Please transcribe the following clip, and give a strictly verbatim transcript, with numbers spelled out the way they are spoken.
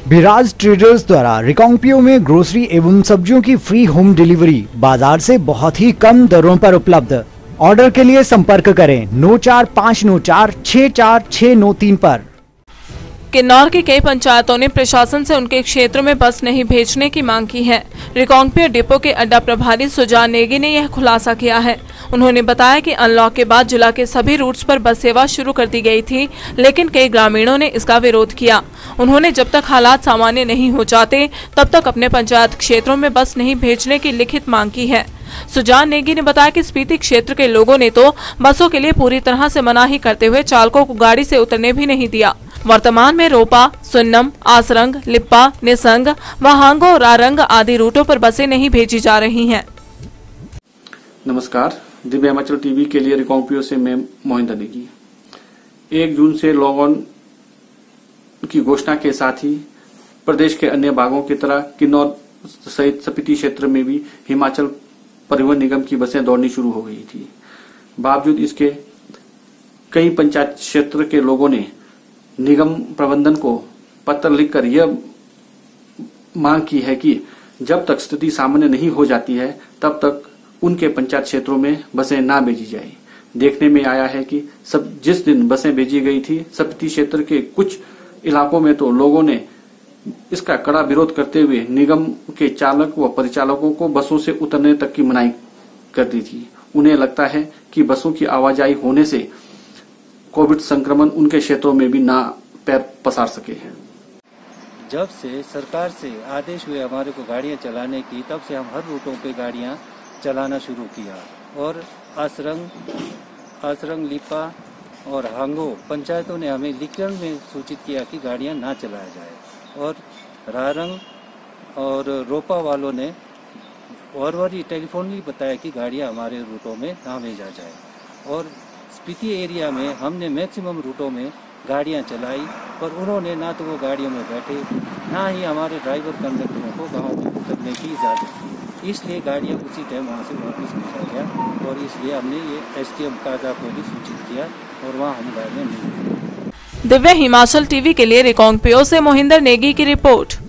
विराज traders द्वारा रिकांगपिओ में grocery एवं सब्जियों की फ्री होम डिलीवरी बाजार से बहुत ही कम दरों पर उपलब्ध। ऑर्डर के लिए संपर्क करें नौ चार पाँच नौ चार छह चार छह नौ तीन पर। किन्नौर की कई पंचायतों ने प्रशासन से उनके क्षेत्रों में बस नहीं भेजने की मांग की है। रिकांगपिओ डिपो के अड्डा प्रभारी सुजान नेगी ने यह खुलासा किया है। उन्होंने बताया कि अनलॉक के बाद जिला के सभी रूट्स पर बस सेवा शुरू कर दी गई थी, लेकिन कई ग्रामीणों ने इसका विरोध किया। उन्होंने जब तक हालात सामान्य नहीं हो जाते तब तक अपने पंचायत क्षेत्रों में बस नहीं भेजने की लिखित मांग की है। सुजान नेगी ने बताया कि स्पीति क्षेत्र के लोगों ने तो बसों के लिए पूरी तरह से मनाही करते हुए चालकों को गाड़ी से उतरने भी नहीं दिया। वर्तमान में रोपा, सुन्नम, आसरंग, लिप्पा, निसंग व हांगो, रारंग आदि रूटों पर बसें नहीं भेजी जा रही हैं। नमस्कार, दिव्य हिमाचल टीवी के लिए रिकांगपिओ से मैं मोहिंदर नेगी। एक जून से लॉकडाउन की घोषणा के साथ ही प्रदेश के अन्य भागों की तरह किन्नौर सहित स्पीति क्षेत्र में भी हिमाचल परिवहन निगम की बसें दौड़नी शुरू हो गई थी। बावजूद इसके कई पंचायत क्षेत्र के लोगों ने निगम प्रबंधन को पत्र लिखकर यह मांग की है कि जब तक स्थिति सामान्य नहीं हो जाती है तब तक उनके पंचायत क्षेत्रों में बसें ना भेजी जाए। देखने में आया है कि सब जिस दिन बसें भेजी गई थी, स्पीति क्षेत्र के कुछ इलाकों में तो लोगों ने इसका कड़ा विरोध करते हुए निगम के चालक व परिचालकों को बसों से उतरने तक की मनाही कर दी थी। उन्हें लगता है कि बसों की आवाजाही होने से कोविड संक्रमण उनके क्षेत्रों में भी ना पैर पसार सके हैं। जब से सरकार से आदेश हुए हमारे को गाड़ियां चलाने की, तब से हम हर रूटों पे गाड़ियां चलाना शुरू किया और आसरंग आसरंग लिपा और हांगो पंचायतों ने हमें लिखन में सूचित किया कि गाड़ियां ना चलाया जाए और रारंग और रोपा वालों ने और वरी टेलीफोनली बताया कि गाड़ियां हमारे रूटों में ना भेजा जाए। और स्पीति एरिया में हमने मैक्सिमम रूटों में गाड़ियां चलाई, पर उन्होंने ना तो वो गाड़ियों में बैठे, ना ही हमारे ड्राइवर कंडक्टरों को गाँव में उतरने की इजाज़त दी। इसलिए गाड़ियां उसी टाइम वहाँ से वापस भेजा गया और इसलिए हमने ये एसडीएम काजा को भी सूचित किया और वहाँ हम गाड़ियां नहीं। दिव्य हिमाचल टीवी के लिए रिकांगपिओ से मोहिंदर नेगी की रिपोर्ट।